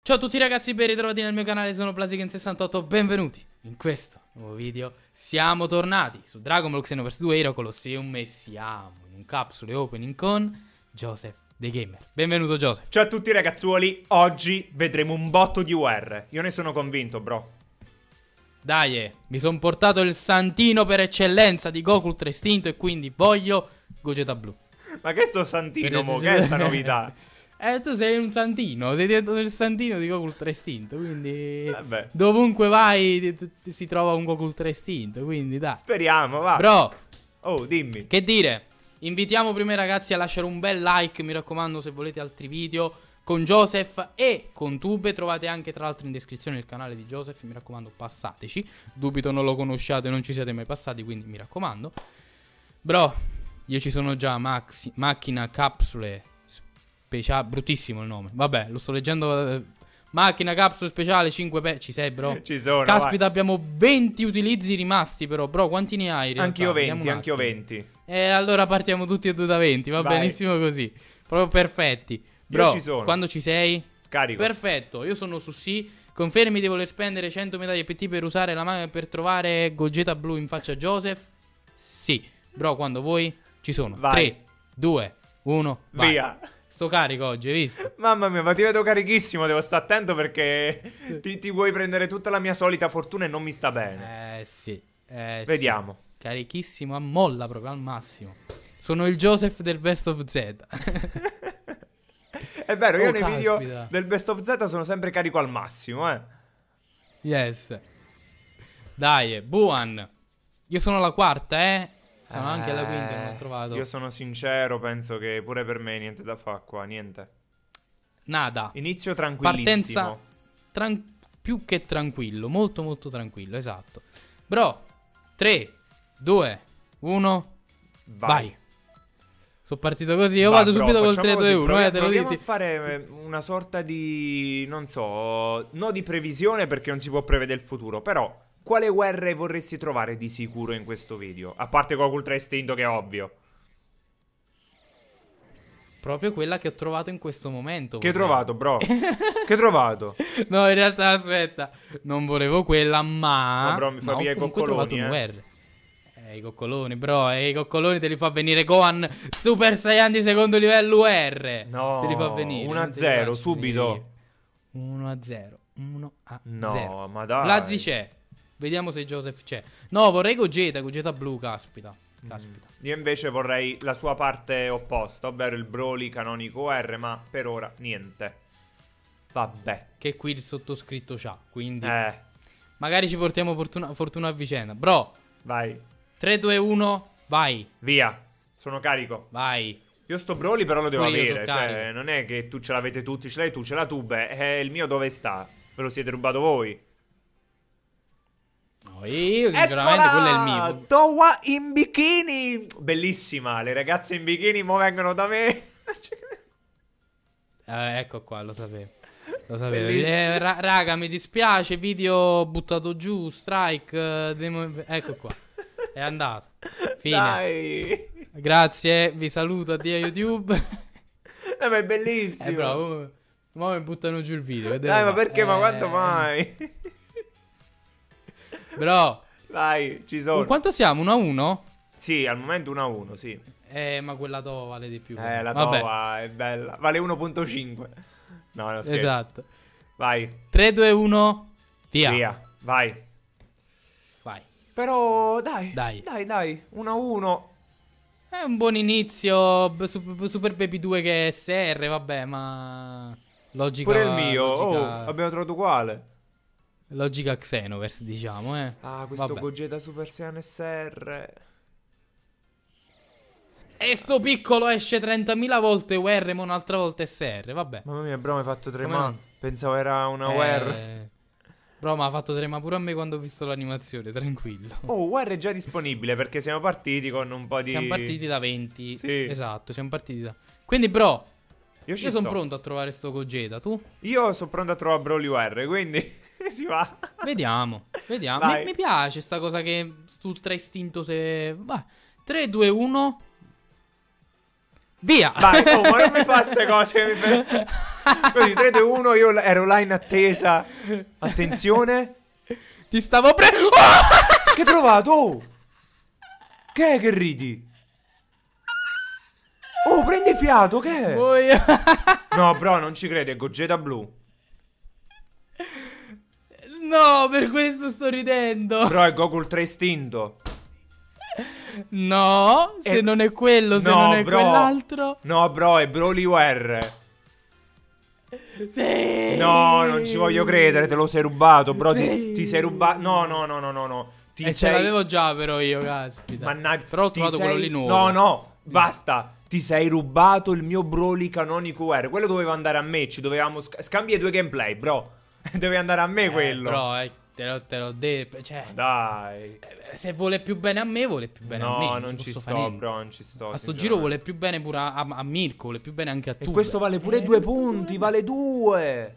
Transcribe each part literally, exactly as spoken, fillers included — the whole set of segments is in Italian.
Ciao a tutti ragazzi, ben ritrovati nel mio canale, sono Blaziken sessantotto, benvenuti in questo nuovo video. Siamo tornati su Dragon Ball Xenoverse due Hero Colosseum e siamo in un capsule opening con Joseph The Gamer. Benvenuto Joseph. Ciao a tutti ragazzuoli, oggi vedremo un botto di U R. Io ne sono convinto, bro. Dai, eh, mi sono portato il santino per eccellenza di Goku Ultra Istinto e quindi voglio Gogeta Blu. Ma che sto santino, mo? Che è sta novità? Eh, tu sei un santino, sei diventato il santino di Goku Ultra Istinto, quindi Vabbè. dovunque vai ti- ti- si trova un Goku Ultra Istinto, quindi dai. Speriamo, va. Bro, Oh, dimmi. che dire, invitiamo prima i ragazzi a lasciare un bel like, mi raccomando, se volete altri video con Joseph e con Tube. Trovate anche tra l'altro in descrizione il canale di Joseph, mi raccomando passateci. Dubito non lo conosciate, non ci siete mai passati, quindi mi raccomando. Bro, io ci sono già, maxi, macchina, capsule speciale, bruttissimo il nome, vabbè, lo sto leggendo. eh, Macchina, capsule speciale, cinque pe... Ci sei, bro? Ci sono, Caspita, abbiamo venti utilizzi rimasti però, bro, quanti ne hai in realtà? Anch'io Vediamo venti, un anch'io attimo. venti. E allora partiamo tutti e due da venti, va Vai. benissimo così. Proprio perfetti. Bro, ci sono. quando ci sei? Carico. Perfetto, io sono su sì. Confermi di voler spendere cento medaglie P T per usare la macchina per trovare Gogeta Blu in faccia a Joseph? Sì. Bro, quando vuoi ci sono. Vai. tre, due, uno, vai. Via. Sto carico oggi, hai visto? Mamma mia, ma ti vedo carichissimo, devo stare attento perché ti, ti vuoi prendere tutta la mia solita fortuna e non mi sta bene. Eh sì. Eh, Vediamo. sì. Carichissimo a molla proprio al massimo. Sono il Joseph del Best of Z. È vero, io Oh, nei video caspita. del Best of Z sono sempre carico al massimo, eh. Yes. Dai, Buan. Io sono alla quarta, eh. Sono anche alla quinta, non ho trovato. Io sono sincero, penso che pure per me niente da fare qua, niente. Nada. Inizio tranquillissimo. Partenza tran- più che tranquillo, molto molto tranquillo, esatto. Bro, tre, due, uno, vai. Sono partito così, io Va, vado bro, subito col facciamo tre, due, così, uno, provi- eh, te lo proviamo dico. a fare eh, una sorta di, non so, no di previsione perché non si può prevedere il futuro, però quale U R vorresti trovare di sicuro in questo video? A parte Goku Ultra Istinto che è ovvio. Proprio quella che ho trovato in questo momento. Che hai vorrei. trovato, bro? Che hai trovato? No, in realtà aspetta, non volevo quella, ma No, bro, mi fa ma ho via i comunque trovato un coccoloni, U R. Eh, i coccoloni, bro, e i coccoloni te li fa venire Gohan Super Saiyan di secondo livello U R. No, te li fa venire. uno a non te li zero, faccio subito. venire io. uno a zero, uno a zero. No, ma dai. Blazzi c'è. Vediamo se Joseph c'è. No, vorrei Gogeta, Gogeta Blu, caspita. Caspita. Io invece vorrei la sua parte opposta, ovvero il Broly canonico U R, ma per ora niente. Vabbè. Che qui il sottoscritto c'ha, quindi Eh, magari ci portiamo fortuna, fortuna a vicenda. Bro, vai. tre, due, uno, vai. Via. Sono carico. Vai. Io sto Broly però lo devo Pure io avere. so Cioè, carico. non è che tu ce l'avete tutti, ce l'hai tu, ce l'ha tu. Beh, eh, il mio dove sta? Ve lo siete rubato voi. No, io sinceramente quello è il mio. Towa in bikini. Bellissima. Le ragazze in bikini mo vengono da me. Eh, ecco qua, lo sapevo. Lo sapevo. Bellissimo. Eh, ra- raga, mi dispiace, video buttato giù, strike. eh, demo- Ecco qua. È andato. Fine. Dai. Grazie, vi saluto, addio YouTube. Eh, ma è bellissimo. Eh, bravo. Ma mi buttano giù il video. che devo Dai, ma fare? perché? Ma Eh, quanto mai? Bro, Dai, ci sono. quanto siamo? uno a uno? Sì, al momento uno a uno, sì. Eh, ma quella to vale di più. Eh, la Vabbè. Tova è bella. Vale uno virgola cinque. No, no, scherzo. Esatto. Vai. tre, due, uno. Via. Via. Vai. Vai. Però, dai. Dai. Dai, dai. uno a uno. È un buon inizio. b- su- Super Baby due che è S R, vabbè, ma logica. Pure il mio. Oh, Logica, abbiamo trovato uguale. logica Xenoverse, diciamo, eh. Ah, questo Vabbè. Gogeta Super Saiyan S R. E sto piccolo esce trentamila volte U R, ma un'altra volta S R, vabbè. Mamma mia, bro, mi hai fatto tre Come ma. no? Pensavo era una U R. Eh, Bro, ma ha fatto trema pure a me quando ho visto l'animazione, tranquillo. Oh, U R è già disponibile perché siamo partiti con un po' di... Siamo partiti da venti. Sì. Esatto, siamo partiti da... Quindi, bro, Io, ci io sono sto. pronto a trovare sto Gogeta, tu? Io sono pronto a trovare Broly U R, quindi si va. Vediamo, vediamo. Vai. Mi, mi piace sta cosa che sto ultra istinto se... Va. tre, due, uno. via. Vai, oh, ma non mi fa queste cose. Mi fa... Così, tre, due, uno, io ero là in attesa. Attenzione. Ti stavo pre... Oh! Che hai trovato? Oh! Che è che ridi? Oh, prendi fiato, che è? Voi... No, bro, non ci credo, è Gogeta blu. No, per questo sto ridendo. Bro, è Goku Ultra Istinto. No, se E... non è quello, se no, non è bro. quell'altro. No, bro, è Broly U R. Sì. No, non ci voglio credere, te lo sei rubato, bro. Sì. Ti, ti sei rubato. No, no, no, no, no, no. Ti E sei... ce l'avevo già però io, caspita. Mannaggia. Però ho ti trovato sei... quello lì nuovo. No, no, basta. Ti sei rubato il mio Broly canonico U R. Quello doveva andare a me. Ci dovevamo sc- scambia due gameplay, bro. Deve andare a me Eh, quello. Bro, eh, te l'ho te l'ho detto. Cioè, Dai. se vuole più bene a me, vuole più bene No, a me. Non, non ci ci posso sto, fare niente. bro, non ci sto. A sto sinceramente. giro vuole più bene pure a, a, a Mirko, vuole più bene anche a tu. E questo vale pure Eh, due punti, vale due.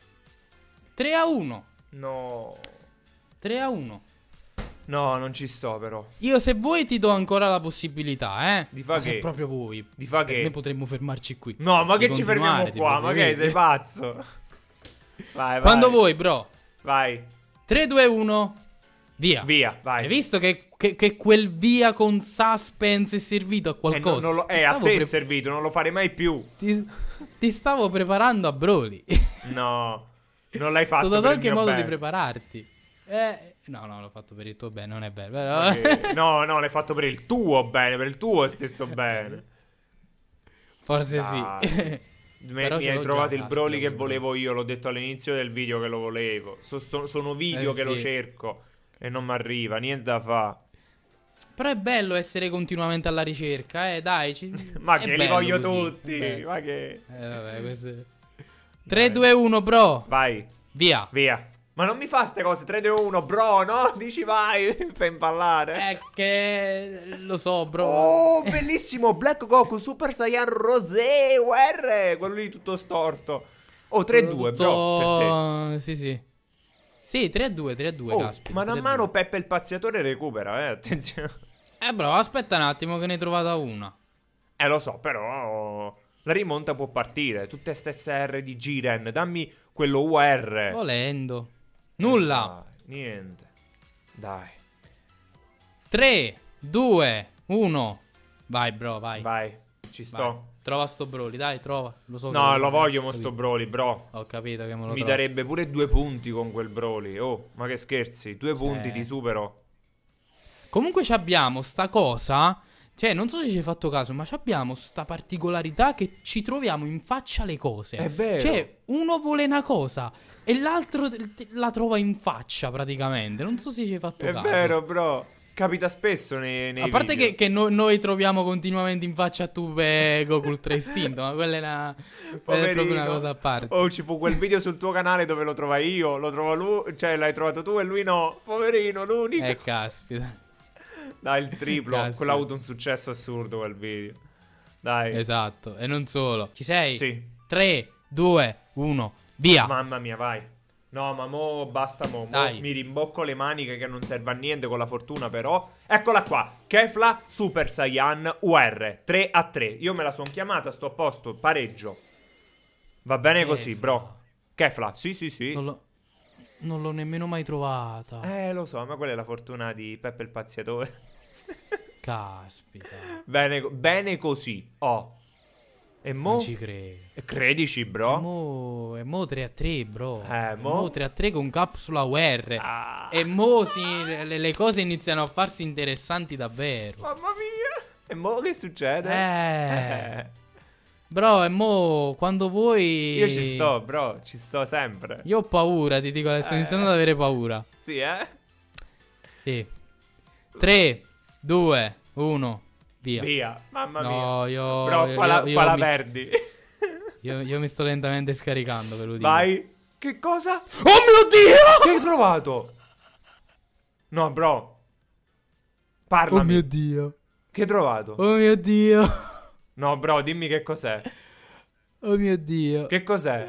tre a uno. No. tre a uno. No, non ci sto però. Io se vuoi ti do ancora la possibilità, eh. Di fa Ma se che? proprio vuoi. Di fa Per che? me potremmo fermarci qui. No, ma Di che ci fermiamo continuare, di qua? Ma che proseguire. sei pazzo? Vai, vai. Quando vuoi, bro. Vai. tre, due, uno. Via. Via, vai. Hai visto che, che, che quel via con suspense è servito a Eh, qualcosa? non- non lo- Ti eh, a stavo te è pre- servito, non lo farei mai più. Ti, ti stavo preparando a Broly. No, non l'hai fatto Ti ho dato per il anche mio modo bene. di prepararti. Eh, no, no, l'ho fatto per il tuo bene, non è vero. Però... Ok. No, no, l'hai fatto per il tuo bene, per il tuo stesso bene. Forse Dai. sì. Mi, Però mi ce hai l'ho trovato già, il caspita, Broly che quel volevo io, l'ho detto all'inizio del video che lo volevo. So- sto- sono video Eh, che lo sì. cerco e non mi arriva, niente da fa. Però è bello essere continuamente alla ricerca, eh, dai. Ci... Ma è che li bello voglio così, tutti, è bello. ma che... Eh, vabbè, questo è... tre, due, uno, bro. Vai, Via. via. Ma non mi fa ste cose, tre, due, uno, bro, no? Dici vai, fai impallare. È che... Lo so, bro. Oh, bellissimo, Black Goku, Super Saiyan Rosé, U R, quello lì tutto storto. Oh, tre due, bro, per te. Sì, sì. Sì, tre a due, tre a due, Oh, caspita. mano a tre a mano due. Peppe il pazziatore recupera, eh, attenzione. Eh, bro, aspetta un attimo che ne hai trovata una. Eh, lo so, però la rimonta può partire. Tutte stesse R di Jiren, dammi quello U R. Volendo. Nulla. Dai, niente. Dai, tre, due, uno. Vai, bro, vai. vai, ci sto. Vai. Trova sto Broly, dai, trova. Lo so che No, lo- lo voglio mo capito. sto Broly, bro. Ho capito che me lo Mi trovi. darebbe pure due punti con quel Broly. Oh, ma che scherzi, due Cioè. punti ti supero. Comunque ci abbiamo sta cosa. Cioè, non so se ci hai fatto caso, ma ci abbiamo sta particolarità che ci troviamo in faccia le cose. È vero. Cioè, uno vuole una cosa e l'altro te- te- la trova in faccia praticamente. Non so se ci hai fatto È caso. vero, bro. Capita spesso nei, nei A parte video. che, che no- noi troviamo continuamente in faccia a Tube Goku Ultra Istinto, ma quella è, una, quella è proprio una Poverino. cosa a parte. Oh, ci fu quel video sul tuo canale dove lo trovai io. Lo trovo lui. Cioè, l'hai trovato tu e lui no. Poverino, l'unico. Eh, caspita. Dai, il triplo. Caspita. Quello ha avuto un successo assurdo quel video. Dai. Esatto, e non solo. Ci sei? Sì. tre, due, uno, via. Mamma mia, vai. No, ma mo basta mo. mo Dai. mi rimbocco le maniche che non serve a niente con la fortuna però. Eccola qua. Kefla Super Saiyan U R. tre a tre. Io me la son chiamata, sto a posto. Pareggio. Va bene Kefla. così, bro. Kefla, sì, sì, sì. Non l'ho, non l'ho nemmeno mai trovata. Eh, lo so, ma quella è la fortuna di Peppe il pazziatore. Caspita. Bene, bene così. Oh. E mo? Non ci credo. E credici, E bro? mo, e mo tre a tre, bro. Eh, E mo? tre a tre con capsula U R. Ah. E mo si- le, le cose iniziano a farsi interessanti davvero. Mamma mia. E mo che succede? Eh. Eh. Bro, e mo quando vuoi... Io ci sto, bro. Ci sto sempre. Io ho paura, ti dico, sto Eh. iniziando ad avere paura. Sì, eh? Sì. tre, due, uno, via. Via. Mamma mia. No, io... Bro, io- qua la, io- io qua la mi- perdi. Io, io mi sto lentamente scaricando, ve lo dico. Vai. Che cosa? Oh mio Dio! Che hai trovato? No, bro. Parlami. Oh mio Dio. Che hai trovato? Oh mio Dio. No, bro, dimmi che cos'è. Oh mio Dio. Che cos'è?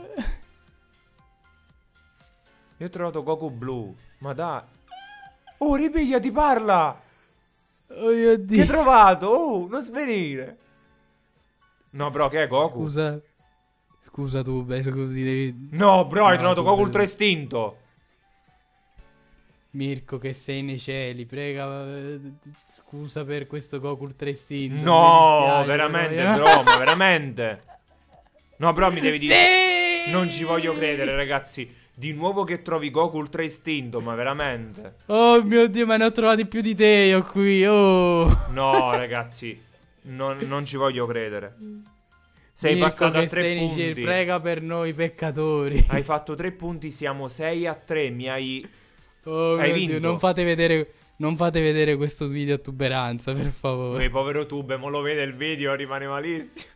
Io ho trovato Goku blu. Ma dai. Oh, ripiglia, ti parla. Oh mio Che hai Dio. trovato? Oh, non svenire. No, bro, che è Goku? Scusa. Scusa tu, beh, scusa, devi... No, bro, hai No, trovato tu Goku devi- ultra istinto. Mirko che sei nei cieli, prega, eh, scusa per questo Goku ultra istinto. mi No, dispiace, veramente, però io- bro, ma veramente. No, bro, mi devi dire... Sì! Non ci voglio credere, ragazzi. Di nuovo che trovi Goku ultra istinto, ma veramente. Oh mio Dio, ma ne ho trovati più di te io qui, oh. No, ragazzi, non, non ci voglio credere. Sei Mirko passato che a tre sei nei cieli, punti. prega per noi peccatori. Hai fatto tre punti, siamo sei a tre. Mi hai... Oh Hai mio vinto. Dio, non fate vedere, non fate vedere questo video a tuberanza, per favore. Ehi, povero Tube, mo lo vede il video, rimane malissimo.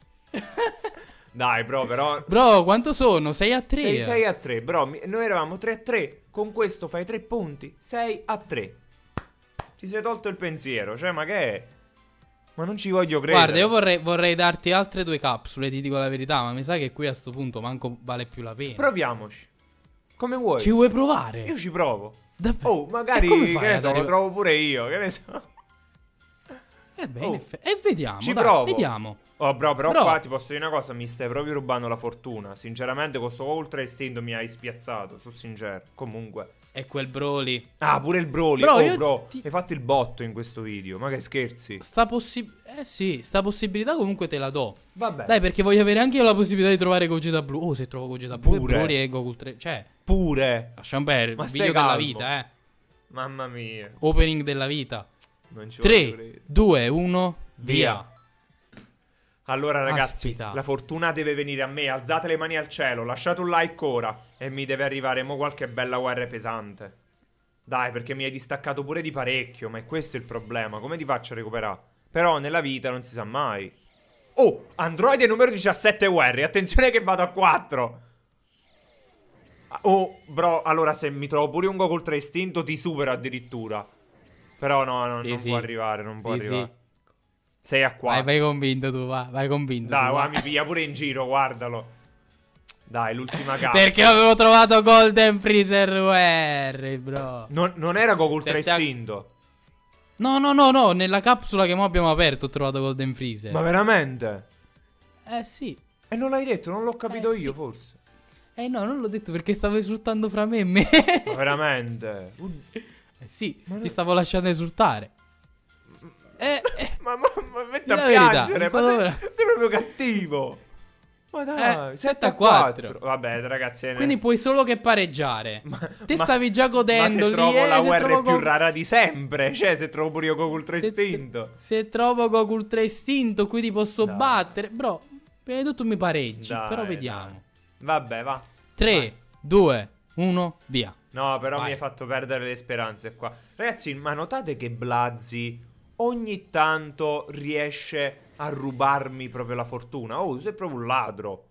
Dai, bro, però... Bro, quanto sono? sei a tre. sei, sei a tre, bro. mi- Noi eravamo tre a tre. Con questo fai tre punti. sei a tre. Ti sei tolto il pensiero. Cioè, ma che è? Ma non ci voglio credere. Guarda, io vorrei, vorrei darti altre due capsule, ti dico la verità, ma mi sa che qui a sto punto manco vale più la pena. Proviamoci. Come vuoi? Ci vuoi provare? Io ci provo. Davvero? Oh, magari, E come che fai ne ad so, lo arriva- trovo pure io. Che ne so. Eh beh, Oh. in effe- E vediamo, Ci dai, provo. vediamo. Oh, bro, però Bro. qua ti posso dire una cosa. Mi stai proprio rubando la fortuna. Sinceramente, con sto ultra istinto mi hai spiazzato. Sono sincero. Comunque. E quel Broly. Ah, pure il Broly. Bro, oh, io bro. ti- Hai fatto il botto in questo video. Ma che scherzi. Sta possibilità... Eh sì, sta possibilità comunque te la do. Vabbè. Dai, perché voglio avere anche io la possibilità di trovare Gogeta Blu. Oh, se trovo Gogeta Blu e Pure. Broly e Goku tre. Cioè, Pure. lasciamo perdere. Ma Il stai video della calmo. vita, eh. Mamma mia. Opening della vita. Non ci voglio tre, credere. due, uno, via. Allora, ragazzi, Aspita. la fortuna deve venire a me. Alzate le mani al cielo. Lasciate un like ora. E mi deve arrivare mo qualche bella guerra pesante. Dai, perché mi hai distaccato pure di parecchio. Ma è questo il problema. Come ti faccio a recuperare? Però nella vita non si sa mai. Oh, androide numero diciassette U R. Attenzione che vado a quattro. Oh, bro, allora se mi trovo pure un Goku ultra istinto ti supero addirittura. Però no, no Sì, non sì. può arrivare, non può Sì, arrivare. sì. sei a Vai, quattro. vai convinto tu, va. Vai convinto Dai, tu, guarda, va. mi piglia pure in giro, guardalo. Dai, l'ultima capsula. Perché avevo trovato Golden Freezer U R, bro. Non, non era Goku ultra Sette a- istinto. No, no, no, no. Nella capsula che mo abbiamo aperto ho trovato Golden Freezer. Ma veramente? Eh sì. E non l'hai detto, non l'ho capito Eh, io, sì. forse. Eh no, non l'ho detto perché stavo esultando fra me e me. Ma veramente? Uh, Eh sì, Ma no- ti stavo lasciando esultare. Eh, eh, ma, ma, ma metti a Di la verità, piangere. mi Ma sto- sei, sei proprio cattivo. Ma dai, Eh, sette a quattro. quattro. Vabbè, ragazzi. ne- quindi puoi solo che pareggiare. Ma- Te ma- stavi già godendo ma se lì. trovo eh, la se U R trovo più Go- rara di sempre. Cioè, se trovo pure io Goku ultra se, istinto. se trovo Goku Ultra Istinto, qui ti posso Dai. battere. Bro, prima di tutto mi pareggi. Dai, però dai. vediamo. Vabbè, va. tre, due, uno, via. No, però Vai. mi hai fatto perdere le speranze qua. Ragazzi, ma notate che Blazzi ogni tanto riesce a rubarmi proprio la fortuna? Oh, sei proprio un ladro.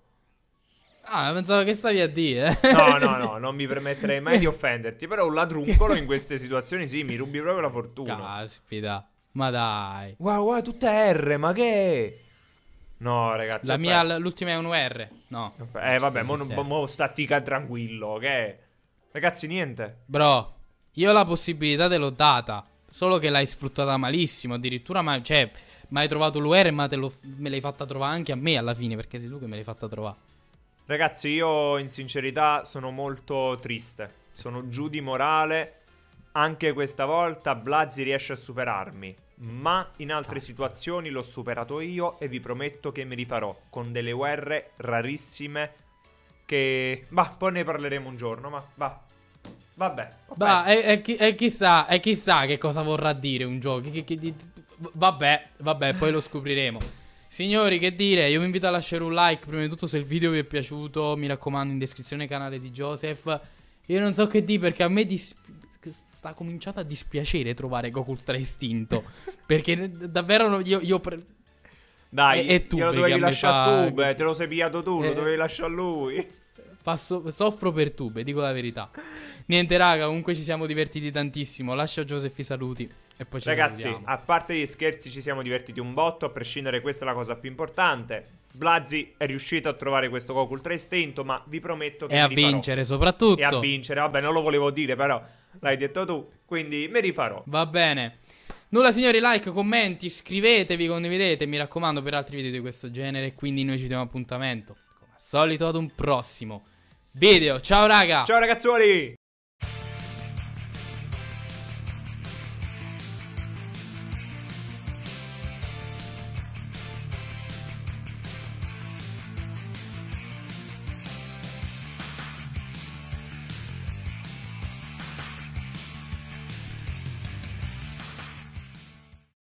Ah, pensavo che stavi a dire. No, no, no, non mi permetterei mai di offenderti. Però un ladruncolo in queste situazioni, sì, mi rubi proprio la fortuna. Caspita. Ma dai. Guarda, guarda, tutta R, ma che è? No, ragazzi. La ho mia, perso. l'ultima è un U R. No. Eh, vabbè, Sì, mo, sì, mo, sì. mo statica tranquillo, che è? Ragazzi, niente. Bro, io la possibilità te l'ho data. Solo che l'hai sfruttata malissimo. Addirittura, ma, cioè, mi hai trovato l'U R, ma te lo- me l'hai fatta trovare anche a me alla fine. Perché sei tu che me l'hai fatta trovare. Ragazzi, io in sincerità sono molto triste. Sono giù di morale. Anche questa volta Blazzi riesce a superarmi. Ma in altre situazioni l'ho superato io e vi prometto che mi rifarò con delle U R rarissime che... Bah, poi ne parleremo un giorno, ma va. Vabbè. ho Bah, perso. e, e chi- e chissà, e chissà che cosa vorrà dire un gioco. Che- che- che- vabbè, vabbè, poi lo scopriremo. Signori, che dire, io vi invito a lasciare un like. Prima di tutto, se il video vi è piaciuto, mi raccomando, in descrizione il canale di Joseph. Io non so che dire, perché a me dis- sta cominciando a dispiacere trovare Goku Ultra Istinto. Perché davvero no- io, io pre- Dai, e- e tu, glielo perché dovevi a me lasciare fa- tu, beh, te lo sei pigliato tu, lo Eh. dovevi lasciare a lui. passo- soffro per tube, dico la verità. Niente, raga, comunque ci siamo divertiti tantissimo. Lascio a Joseph i saluti e poi ci Ragazzi, salutiamo. a parte gli scherzi ci siamo divertiti un botto, a prescindere questa è la cosa più importante. Blazzi è riuscito a trovare questo Goku Ultra Istinto, ma vi prometto che E a mi rifarò. vincere soprattutto. E a vincere, vabbè, non lo volevo dire, però l'hai detto tu, quindi mi rifarò. Va bene. Nulla signori, like, commenti, iscrivetevi, condividete, mi raccomando, per altri video di questo genere. Quindi noi ci diamo appuntamento, come al solito, ad un prossimo video. Ciao raga. Ciao ragazzuoli.